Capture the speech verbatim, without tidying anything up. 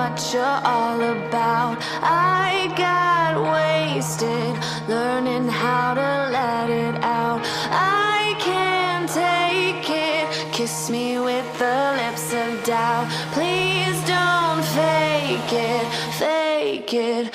what you're all about. I got wasted learning how to let it out. I can't take it. Kiss me with the lips of doubt. Please don't fake it, fake it.